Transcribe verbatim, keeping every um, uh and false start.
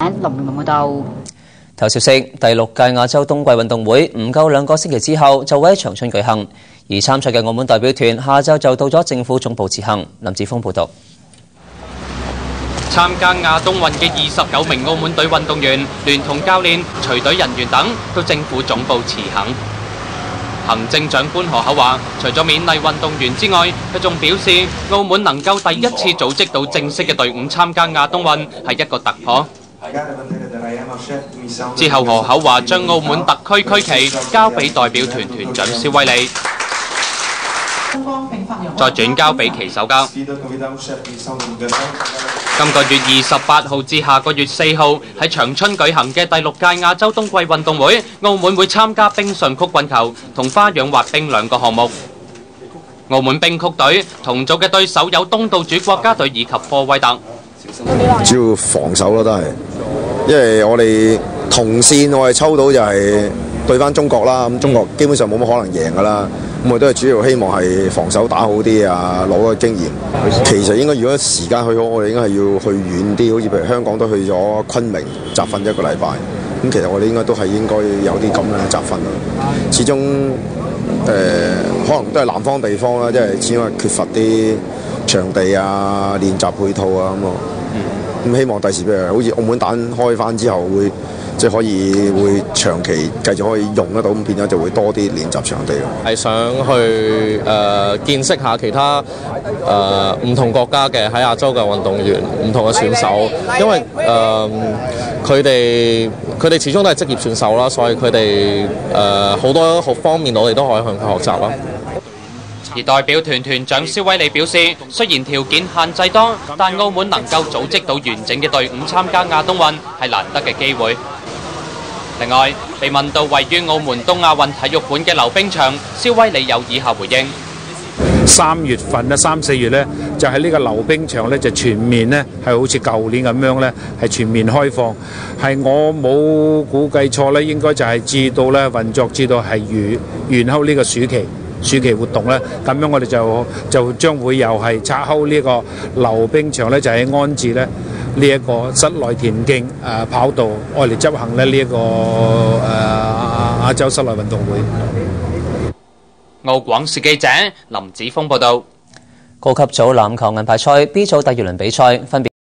林龍報道。 頭消息，第六屆亞洲冬季運動會唔夠兩個星期之後就會喺長春舉行，而參賽嘅澳門代表團下晝就到咗政府總部辭行。林子峰報道。 參加亞冬運嘅二十九名澳門隊運動員，聯同教練、隨隊人員等到政府總部辭行。行政長官何厚話，除咗勉勵運動員之外，佢仲表示，澳門能夠第一次組織到正式嘅隊伍參加亞冬運係一個突破。之後何厚話將澳門特區區旗交俾代表團團長蕭威利，再轉交俾旗手交。今個月二十八號至下個月四號喺長春舉行嘅第六屆亞洲冬季運動會，澳門會參加冰上曲棍球同花樣滑冰兩個項目。澳門冰曲隊同組嘅對手有東道主國家隊以及科威特。 主要防守咯，都係，因為我哋同線我哋抽到就係對翻中國啦，咁中國基本上冇乜可能贏噶啦，咁我哋都係主要希望係防守打好啲啊，攞個經驗。其實應該如果時間去好，我哋應該係要去遠啲，好似譬如香港都去咗昆明集訓一個禮拜，咁其實我哋應該都係應該有啲咁樣嘅集訓咯。始終誒、呃、可能都係南方地方啦，即係始終係缺乏啲場地啊、練習配套啊咁咯。咁希望第時譬如好似澳門蛋開翻之後會即係可以會長期繼續可以用得到，咁變咗就會多啲練習場地咯。 係想去誒、呃、見識下其他誒唔、呃、同國家嘅喺亞洲嘅運動員、唔同嘅選手，因為誒佢哋佢哋始終都係職業選手啦，所以佢哋誒好多好方面我哋都可以向佢學習啦。 而代表團團長蕭威利表示，雖然條件限制多，但澳門能夠組織到完整嘅隊伍參加亞冬運係難得嘅機會。另外，被問到位於澳門東亞運體育館嘅溜冰場，蕭威利有以下回應： 三月份咧，三四月咧，就喺呢個溜冰場咧，就全面咧係好似舊年咁樣咧，係全面開放。係我冇估計錯咧，應該就係至到咧運作至到係完完後呢個暑期。暑期活動咧，咁樣我哋就就將會又係拆開呢個溜冰場咧，就喺安置咧呢一個室內田徑誒跑道，愛嚟執行咧呢一個誒亞洲室內運動會。 澳廣視記者林子峰報道。 高級組籃球銀牌賽 B 組第二輪比賽分別。